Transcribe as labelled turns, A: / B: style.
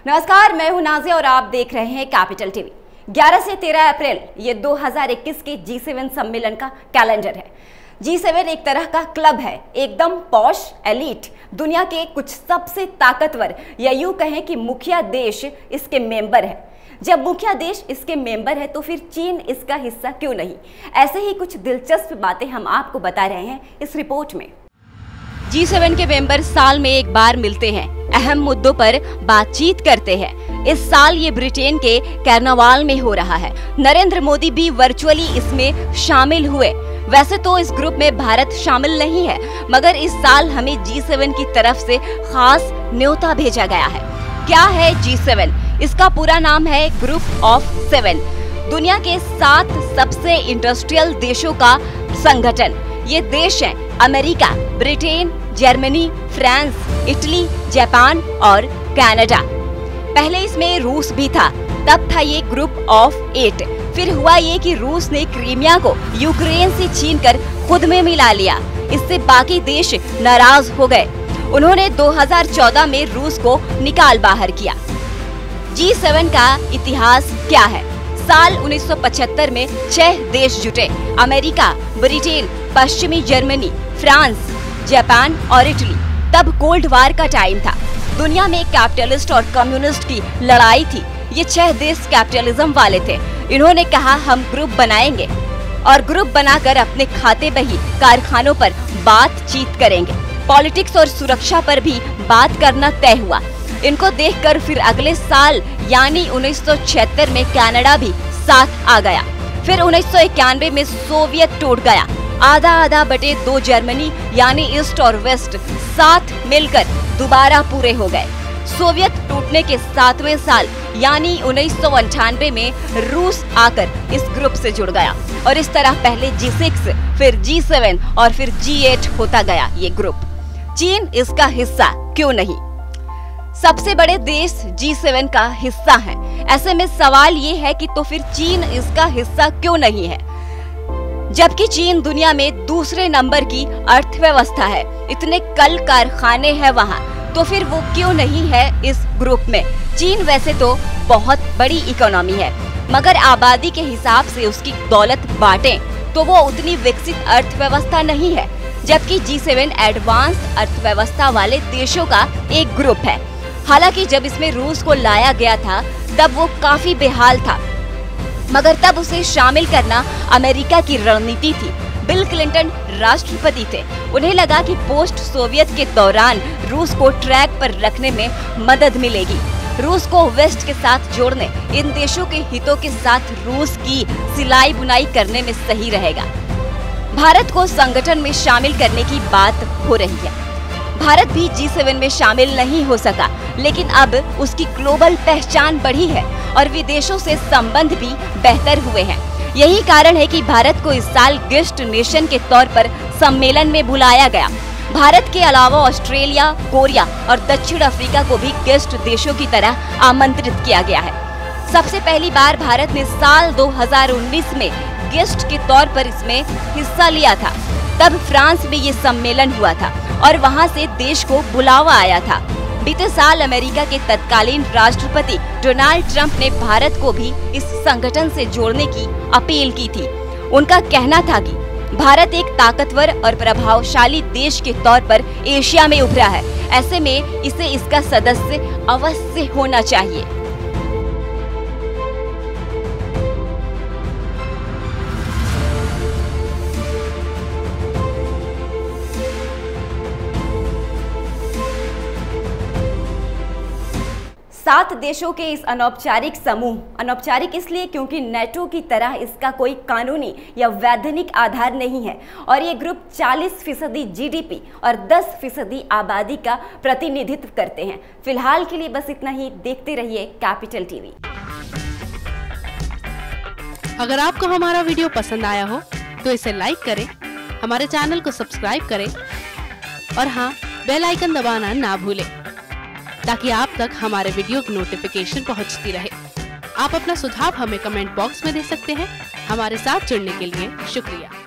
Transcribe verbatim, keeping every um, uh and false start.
A: नमस्कार, मैं हूं नाज़िया और आप देख रहे हैं कैपिटल टीवी। ग्यारह से तेरह अप्रैल ये दो हज़ार इक्कीस के जी सेवन सम्मेलन का कैलेंडर है। जी सेवन एक तरह का क्लब है, एकदम पॉश एलीट, दुनिया के कुछ सबसे ताकतवर या यूं कहें कि मुखिया देश इसके मेंबर है। जब मुखिया देश इसके मेंबर है तो फिर चीन इसका हिस्सा क्यों नहीं? ऐसे ही कुछ दिलचस्प बातें हम आपको बता रहे हैं इस रिपोर्ट में। जी सेवन के मेंबर साल में एक बार मिलते हैं, अहम मुद्दों पर बातचीत करते हैं। इस साल ये ब्रिटेन के कार्नावाल में हो रहा है। नरेंद्र मोदी भी वर्चुअली इसमें शामिल हुए। वैसे तो इस ग्रुप में भारत शामिल नहीं है, मगर इस साल हमें जी सेवन की तरफ से खास न्योता भेजा गया है। क्या है जी सेवन? इसका पूरा नाम है ग्रुप ऑफ सेवन, दुनिया के सात सबसे इंडस्ट्रियल देशों का संगठन। ये देश हैं America, Britain, Germany, France, Italy, Japan और कनाडा। पहले इसमें रूस भी था, तब था ये ग्रुप ऑफ एट। फिर हुआ ये कि रूस ने क्रीमिया को यूक्रेन से छीनकर खुद में मिला लिया। इससे बाकी देश नाराज हो गए। उन्होंने दो हज़ार चौदह में रूस को निकाल बाहर किया। जी सेवन का इतिहास क्या है? साल उन्नीस सौ पचहत्तर में छह देश जुटे, अमेरिका, ब्रिटेन, पश्चिमी जर्मनी, फ्रांस, जापान और इटली। तब कोल्ड वार का टाइम था। दुनिया में कैपिटलिस्ट और कम्युनिस्ट की लड़ाई थी। ये छह देश कैपिटलिज्म वाले थे। इन्होंने कहा हम ग्रुप बनाएंगे और ग्रुप बनाकर अपने खाते बही कारखानों पर बातचीत करेंगे। पॉलिटिक्स और सुरक्षा पर भी बात करना तय हुआ। इनको देखकर फिर अगले साल यानी उन्नीस सौ छिहत्तर में कनाडा भी साथ आ गया। फिर उन्नीस सौ इक्यानवे में सोवियत टूट गया। आधा आधा बटे दो जर्मनी यानी ईस्ट और वेस्ट साथ मिलकर दोबारा पूरे हो गए। सोवियत टूटने के सातवें साल यानी उन्नीस सौ अंठानवे में रूस आकर इस ग्रुप से जुड़ गया और इस तरह पहले जी सिक्स, फिर जी सेवन और फिर जी एट होता गया ये ग्रुप। चीन इसका हिस्सा क्यों नहीं? सबसे बड़े देश जी सेवन का हिस्सा हैं। ऐसे में सवाल ये है कि तो फिर चीन इसका हिस्सा क्यों नहीं है? जबकि चीन दुनिया में दूसरे नंबर की अर्थव्यवस्था है, इतने कल कारखाने हैं वहाँ, तो फिर वो क्यों नहीं है इस ग्रुप में? चीन वैसे तो बहुत बड़ी इकोनॉमी है, मगर आबादी के हिसाब से उसकी दौलत बांटें तो वो उतनी विकसित अर्थव्यवस्था नहीं है। जबकि जी सेवन एडवांस अर्थव्यवस्था वाले देशों का एक ग्रुप है। हालांकि जब इसमें रूस को लाया गया था तब वो काफी बेहाल था, मगर तब उसे शामिल करना अमेरिका की रणनीति थी। बिल क्लिंटन राष्ट्रपति थे। उन्हें लगा कि पोस्ट सोवियत के दौरान रूस को ट्रैक पर रखने में मदद मिलेगी। रूस को वेस्ट के साथ जोड़ने, इन देशों के हितों के साथ रूस की सिलाई बुनाई करने में सही रहेगा। भारत को संगठन में शामिल करने की बात हो रही है। भारत भी जी सेवन में शामिल नहीं हो सका, लेकिन अब उसकी ग्लोबल पहचान बढ़ी है और विदेशों से संबंध भी बेहतर हुए हैं। यही कारण है कि भारत को इस साल गेस्ट नेशन के तौर पर सम्मेलन में बुलाया गया। भारत के अलावा ऑस्ट्रेलिया, कोरिया और दक्षिण अफ्रीका को भी गेस्ट देशों की तरह आमंत्रित किया गया है। सबसे पहली बार भारत ने साल दो हज़ार उन्नीस में गेस्ट के तौर पर इसमें हिस्सा लिया था। तब फ्रांस में ये सम्मेलन हुआ था और वहां से देश को बुलावा आया था। बीते साल अमेरिका के तत्कालीन राष्ट्रपति डोनाल्ड ट्रंप ने भारत को भी इस संगठन से जोड़ने की अपील की थी। उनका कहना था कि भारत एक ताकतवर और प्रभावशाली देश के तौर पर एशिया में उभरा है। ऐसे में इसे इसका सदस्य अवश्य होना चाहिए। सात देशों के इस अनौपचारिक समूह, अनौपचारिक इसलिए क्योंकि नेटो की तरह इसका कोई कानूनी या वैधानिक आधार नहीं है और ये ग्रुप चालीस फीसदी जीडीपी और दस फीसदी आबादी का प्रतिनिधित्व करते हैं। फिलहाल के लिए बस इतना ही। देखते रहिए कैपिटल टीवी।
B: अगर आपको हमारा वीडियो पसंद आया हो तो इसे लाइक करें, हमारे चैनल को सब्सक्राइब करें और हाँ, बेल आइकन दबाना ना भूलें ताकि आप तक हमारे वीडियो की नोटिफिकेशन पहुंचती रहे। आप अपना सुझाव हमें कमेंट बॉक्स में दे सकते हैं। हमारे साथ जुड़ने के लिए शुक्रिया।